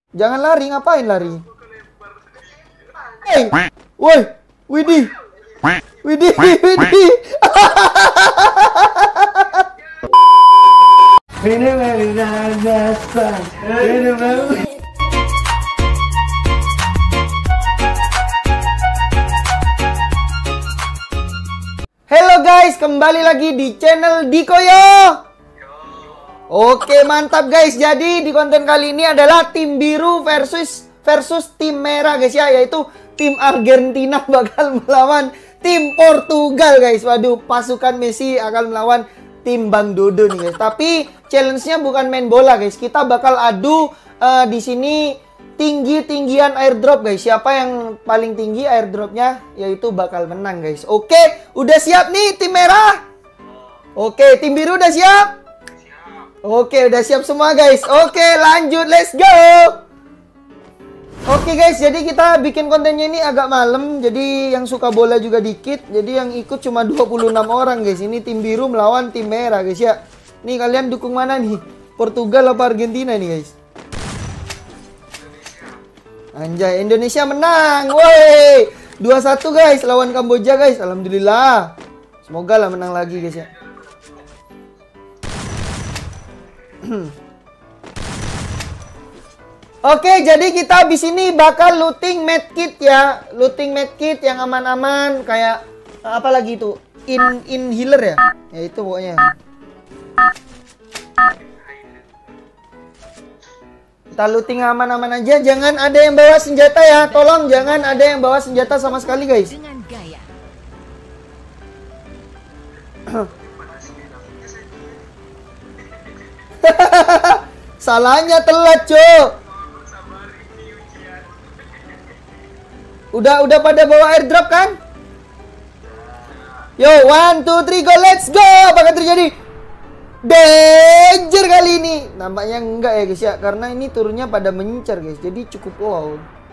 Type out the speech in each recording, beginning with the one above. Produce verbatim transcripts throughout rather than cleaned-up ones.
Jangan lari, ngapain lari? Hey, woi, Widih, Widih, Widih. Halo guys, kembali lagi di channel Dikoyo. Oke, mantap guys. Jadi di konten kali ini adalah tim biru versus versus tim merah guys ya, yaitu tim Argentina bakal melawan tim Portugal guys. Waduh, pasukan Messi akan melawan tim Bang Dodo nih guys. Tapi challenge-nya bukan main bola guys. Kita bakal adu uh, di sini tinggi-tinggian airdrop guys. Siapa yang paling tinggi airdropnya yaitu bakal menang guys. Oke, udah siap nih tim merah? Oke, tim biru udah siap? Oke, udah siap semua guys. Oke, lanjut, let's go. Oke guys, jadi kita bikin kontennya ini agak malam. Jadi yang suka bola juga dikit. Jadi yang ikut cuma dua puluh enam orang guys. Ini tim biru melawan tim merah guys ya. Nih kalian dukung mana nih? Portugal apa Argentina nih guys? Anjay, Indonesia menang. Woi, dua satu guys lawan Kamboja guys. Alhamdulillah. Semoga lah menang lagi guys ya. Oke, jadi kita habis ini bakal looting medkit ya. Looting medkit yang aman-aman. Kayak apa lagi itu? In, in healer ya? Ya itu pokoknya. Kita looting aman-aman aja. Jangan ada yang bawa senjata ya. Tolong jangan ada yang bawa senjata sama sekali guys. Dengan gaya. Salahnya telat, Cok. Udah udah pada bawa airdrop kan? Yo, one, two, three, go, let's go. Apakah terjadi danger kali ini? Nampaknya enggak ya guys ya, karena ini turunnya pada mencar guys. Jadi cukup low.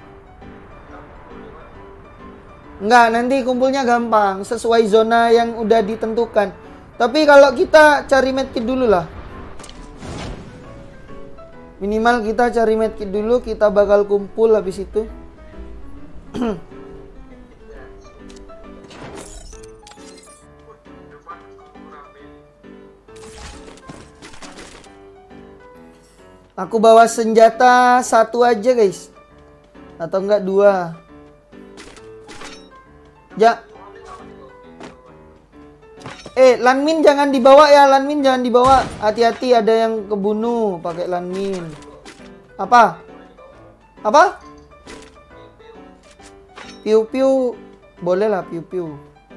Enggak, nanti kumpulnya gampang sesuai zona yang udah ditentukan. Tapi kalau kita cari medkit dulu lah. Minimal kita cari medkit dulu, kita bakal kumpul habis itu. Aku bawa senjata satu aja guys. Atau enggak dua. Ya. Eh, landmin jangan dibawa ya, landmin jangan dibawa. Hati-hati ada yang kebunuh pakai landmin. Apa? Apa? Piu-piu. Boleh lah piu-piu.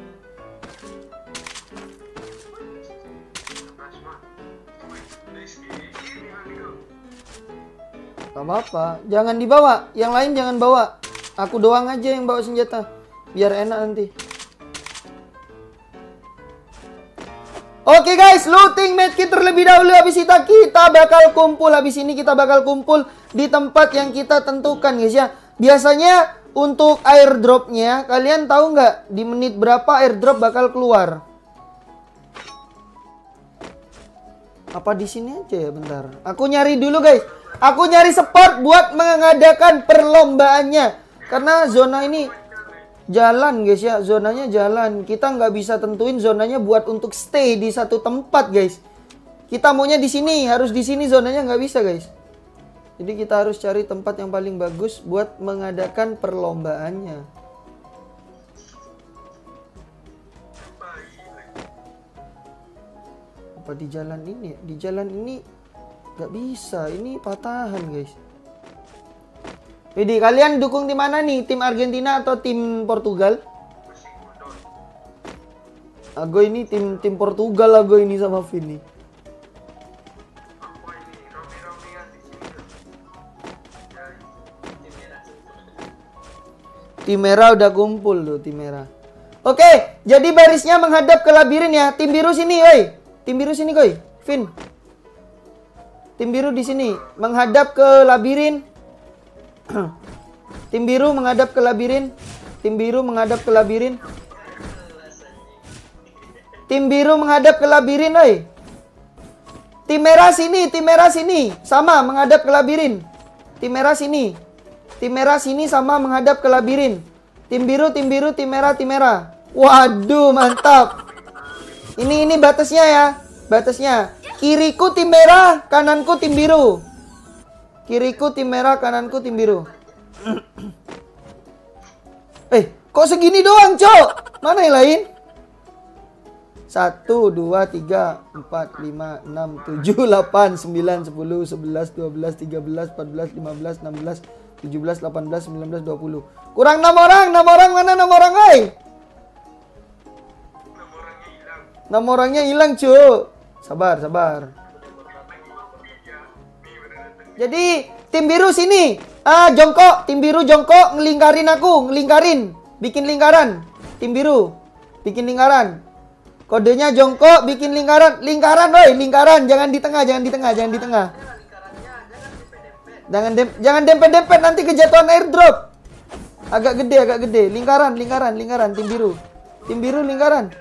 Gak apa-apa, jangan dibawa. Yang lain jangan bawa. Aku doang aja yang bawa senjata. Biar enak nanti. Oke guys, looting medkit terlebih dahulu. Habis itu kita bakal kumpul. Habis ini kita bakal kumpul di tempat yang kita tentukan guys ya. Biasanya untuk airdropnya, kalian tahu nggak di menit berapa airdrop bakal keluar? Apa di sini aja ya, bentar. Aku nyari dulu guys. Aku nyari spot buat mengadakan perlombaannya. Karena zona ini jalan guys ya, zonanya jalan. Kita nggak bisa tentuin zonanya buat untuk stay di satu tempat guys. Kita maunya di sini, harus di sini zonanya nggak bisa guys. Jadi kita harus cari tempat yang paling bagus buat mengadakan perlombaannya. Apa di jalan ini? Di jalan ini nggak bisa, ini patahan guys. Jadi kalian dukung tim mana nih? Tim Argentina atau tim Portugal? Aku ini tim tim Portugal, aku ini sama Vini. Tim merah udah kumpul tuh, tim merah. Oke, jadi barisnya menghadap ke labirin ya. Tim biru sini, woi. Tim biru sini, koi. Vin. Tim biru di sini, menghadap ke labirin. Tim biru menghadap ke labirin. Tim biru menghadap ke labirin. Tim biru menghadap ke labirin, oi. Tim merah sini, tim merah sini. Sama, menghadap ke labirin. Tim merah sini. Tim merah sini sama menghadap ke labirin. Tim biru, tim biru, tim merah, tim merah. Waduh, mantap. Ini ini batasnya ya. Batasnya. Kiriku tim merah, kananku tim biru. Kiriku tim merah, kananku tim biru. Eh, kok segini doang, Cok? Mana yang lain? satu, dua, tiga, empat, lima, enam, tujuh, delapan, sembilan, sepuluh, sebelas, dua belas, tiga belas, empat belas, lima belas, enam belas, tujuh belas, delapan belas, sembilan belas, dua puluh. Kurang enam orang, enam orang mana enam orang, hei? enam orangnya hilang, Cuk. Sabar, sabar. Jadi, tim biru sini. Ah, jongkok, tim biru jongkok, ngelingkarin aku, ngelingkarin. Bikin lingkaran. Tim biru. Bikin lingkaran. Kodenya jongkok, bikin lingkaran. Lingkaran, woi, lingkaran. Jangan di tengah, jangan di tengah, jangan di tengah. Jangan dem jangan dempet-dempet, nanti kejatuhan airdrop. Agak gede, agak gede. Lingkaran, lingkaran, lingkaran. Tim biru. Tim biru lingkaran.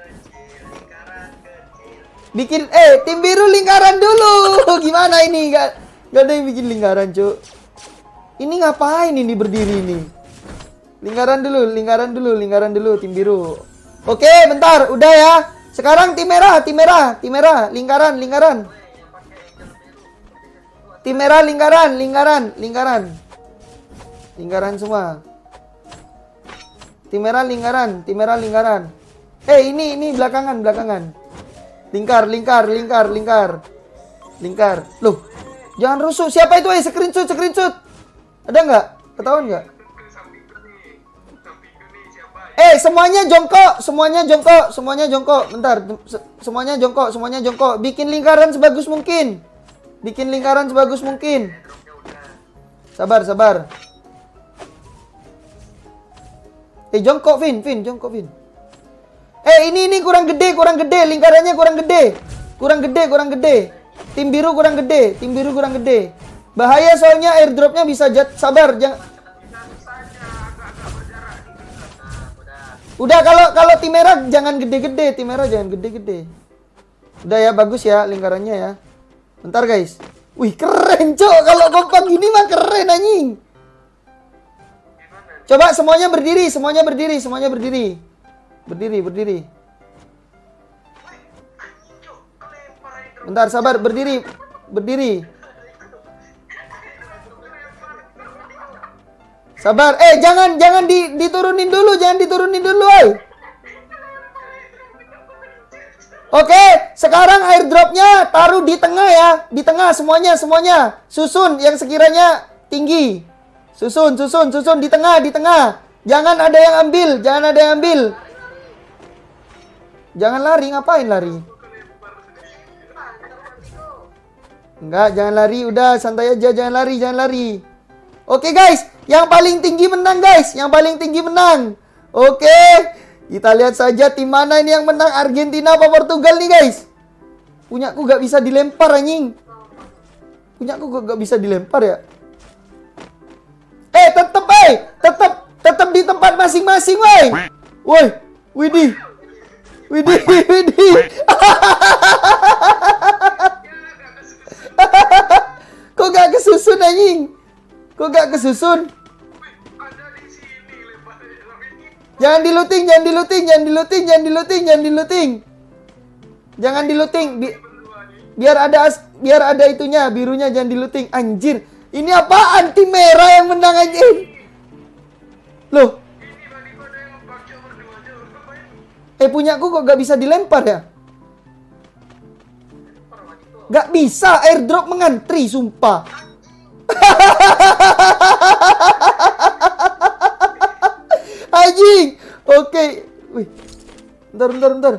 Bikin, eh, tim biru lingkaran dulu. Gimana ini? Gak, gak ada yang bikin lingkaran, Cuk. Ini ngapain ini berdiri ini? Lingkaran dulu, lingkaran dulu, lingkaran dulu, tim biru. Oke, bentar, udah ya. Sekarang tim merah, tim merah, tim merah, lingkaran, lingkaran. Tim merah, lingkaran, lingkaran, lingkaran. Lingkaran semua. Tim merah, lingkaran, tim merah, lingkaran. Eh, ini, ini belakangan, belakangan. Lingkar, lingkar, lingkar, lingkar. Lingkar. Loh, jangan rusuh. Siapa itu? Eh, screenshot, screenshot. Ada nggak? Ketahuan nggak? Eh, semuanya jongkok, semuanya jongkok, semuanya jongkok. Bentar, semuanya jongkok, semuanya jongkok. Bikin lingkaran sebagus mungkin. Bikin lingkaran sebagus mungkin. Sabar, sabar. Eh, jongkok, Vin, Vin, jongkok, Vin. Eh, ini ini kurang gede, kurang gede, lingkarannya kurang gede. Kurang gede, kurang gede. Tim biru kurang gede, tim biru kurang gede. Bahaya soalnya airdropnya bisa jat. Sabar, jangan. Udah, kalau kalau tim merah jangan gede-gede, tim merah jangan gede-gede. Udah ya, bagus ya lingkarannya ya. Bentar, guys. Wih, keren, Cok. Kalau kompak gini mah keren anjing. Coba semuanya berdiri, semuanya berdiri, semuanya berdiri. Berdiri, berdiri. Bentar, sabar, berdiri. Berdiri. Sabar, eh jangan jangan di, diturunin dulu, jangan diturunin dulu, ay. Oke, sekarang airdropnya taruh di tengah ya, di tengah semuanya, semuanya. Susun yang sekiranya tinggi. Susun, susun, susun di tengah, di tengah. Jangan ada yang ambil, jangan ada yang ambil. Jangan lari, ngapain lari? Enggak, jangan lari, udah santai aja, jangan lari, jangan lari. Oke guys, yang paling tinggi menang guys, yang paling tinggi menang. Oke, kita lihat saja tim mana ini yang menang, Argentina apa Portugal nih guys. Punyaku gak bisa dilempar anjing. Punyaku gak bisa dilempar ya. Eh tetep eh, tetep tetep di tempat masing-masing woi. Woi, widih, widih, widih. Kok gak kesusun anjing? Kok gak kesusun? Jangan diluting, jangan diluting, jangan diluting, jangan diluting, jangan diluting. Jangan diluting. Bi biar ada biar ada itunya, birunya jangan diluting. Anjir, ini apaan? Tim merah yang menang anjir. Loh. Eh, punyaku kok gak bisa dilempar ya? Gak bisa, airdrop mengantri, sumpah. Anjing. Oke. Wih. Bentar, bentar, bentar.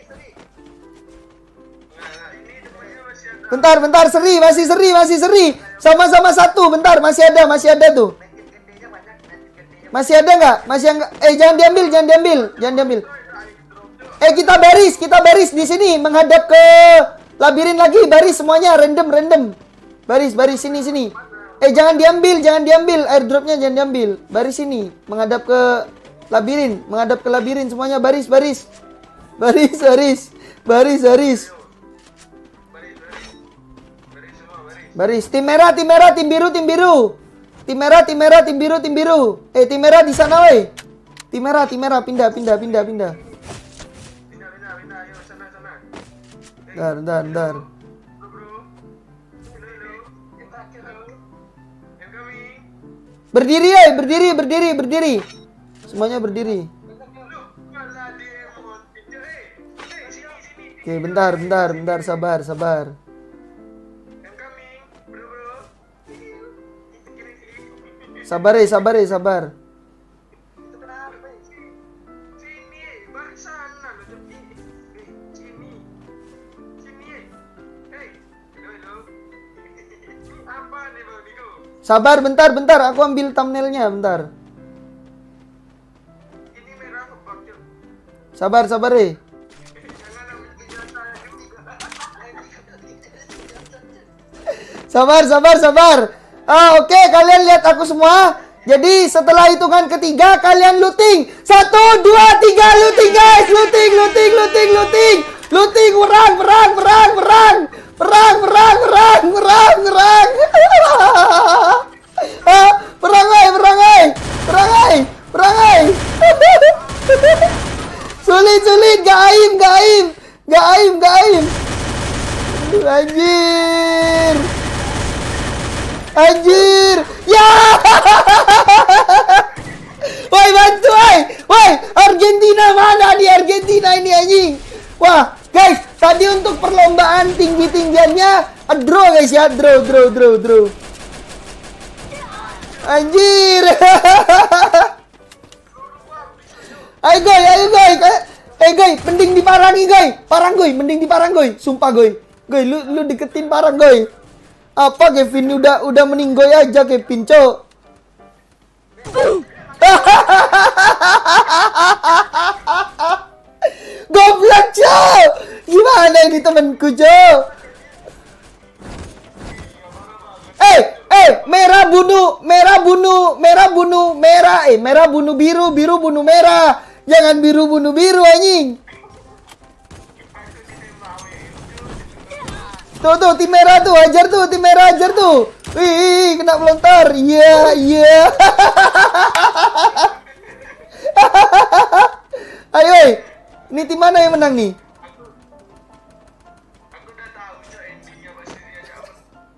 Bentar, bentar, seri, masih seri, masih seri. Sama-sama satu, bentar, masih ada, masih ada tuh. Masih ada nggak? Masih enggak? Eh, jangan diambil, jangan diambil, jangan diambil. Eh, kita baris, kita baris di sini menghadap ke labirin lagi, baris semuanya random, random. Baris, baris sini, sini. Eh, jangan diambil, jangan diambil, airdropnya jangan diambil. Baris sini, menghadap ke labirin, menghadap ke labirin semuanya, baris, baris. Baris, baris. Baris, baris. Baris, tim merah, tim merah, tim biru, tim biru. Tim merah, tim merah, tim biru, tim biru. Eh, tim merah di sana, woi. Tim merah, tim merah, pindah, pindah, pindah, pindah. Pindah, pindah, pindah, ayo sana, sana. Bentar, bentar, bentar. Bro, bro. Hello, hello. Kita hello. I'm coming. Berdiri, eh, berdiri, berdiri, berdiri. Semuanya berdiri. Lu, malah demon. Pindah, eh. Eh, sini, sini. Oke, bentar, bentar, bentar, sabar, sabar. I'm coming. Bro, bro. Kiri, kiri. Sabar, eh, sabar, eh, sabar. Itu kenapa, eh? Sini, eh. Balik sana lo, tapi. Eh, sini. Sini, eh. Hey. Hello, hello. Apa nih, Bang Diko? Sabar, bentar, bentar. Aku ambil thumbnailnya, bentar. Ini merah kebak, Cuk. Sabar, sabar, eh. Jangan ambil senjata juga. Sabar, sabar, sabar. Ah, oke, kalian lihat aku semua. Jadi setelah hitungan ketiga kalian looting. Satu, dua, tiga, looting guys. Looting, looting, looting, looting. Looting, perang, perang, perang, perang. Perang, perang, perang, perang, perang. Ah, perang, ay, perang, ay. Perang, ay. Perang, ay. Sulit, sulit, gaim, gaim. Gaim, gaim. Anjir. Anjir. Ya. Woi, bantu, woi. Woi, Argentina mana di Argentina ini anjing? Wah, guys, tadi untuk perlombaan tinggi-tinggiannya uh, draw guys ya, draw, draw, draw, draw. Anjir. Ayo goy, ayo goy. Eh goy, mending diparangi goy. Parang goy, mending diparang goy. Sumpah goy. Goy, lu lu deketin parang goy. Apa Kevin udah udah meninggoy aja Kevin, cok. Goblok, cok. Gimana ini temanku, cok? Eh, eh, merah bunuh, merah bunuh, merah bunuh, merah, eh, merah bunuh biru, biru bunuh merah. Jangan biru bunuh biru anjing. Tuh, tuh, tim merah tuh, ajar tuh, tim merah ajar tuh. Wih, wih, kena melontar. Iya, yeah, iya. Yeah. Ayo, woy. Ini tim mana yang menang nih? Aku udah tahu cok endingnya pasti dia dapat.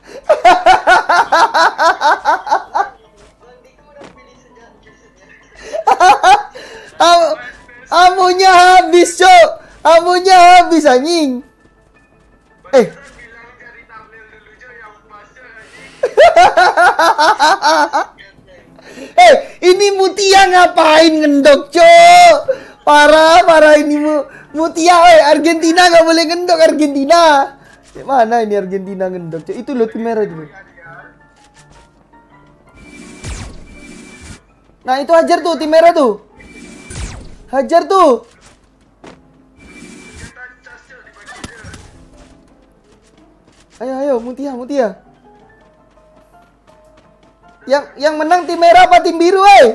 Bang Diko udah pilih senjata. Am amunya habis, cok. Amunya habis anjing. Eh, Bilang cari thumbnail dulu cok yang pas cok anjing. eh, ini Mutia ngapain ngendok, cok? Parah, parah ini mu Mutia, eh, Argentina nggak boleh ngendok Argentina. Mana ini Argentina ngendok, cok? Itu loh tim merah itu. Nah, itu hajar tuh tim merah tuh. Hajar tuh. Senjata cas cok dibagi dia. Ayo, ayo, Mutia, Mutia. Yang yang menang tim merah apa tim biru, eh?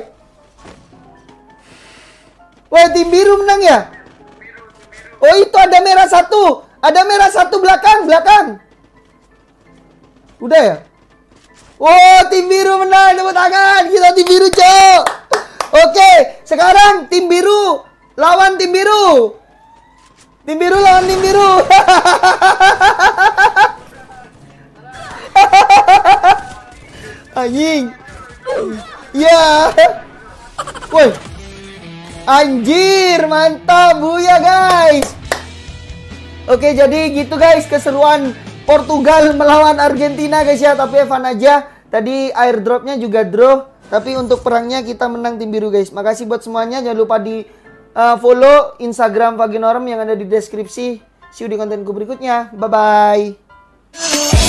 Wah, tim biru menang ya? Oh, itu ada merah satu. Ada merah satu belakang, belakang. Udah ya? Oh, tim biru menang, tepuk tangan. Kita tim biru, cok. Oke, sekarang tim biru lawan tim biru. Tim biru lawan tim biru. Anjing. Ya. Woi. Anjir, mantap, buya guys. Oke, jadi gitu guys keseruan Portugal melawan Argentina guys ya. Tapi Evan aja. Tadi airdropnya juga draw. Tapi untuk perangnya kita menang tim biru guys. Makasih buat semuanya. Jangan lupa di uh, follow Instagram Vaginorum yang ada di deskripsi. See you di kontenku berikutnya. Bye-bye.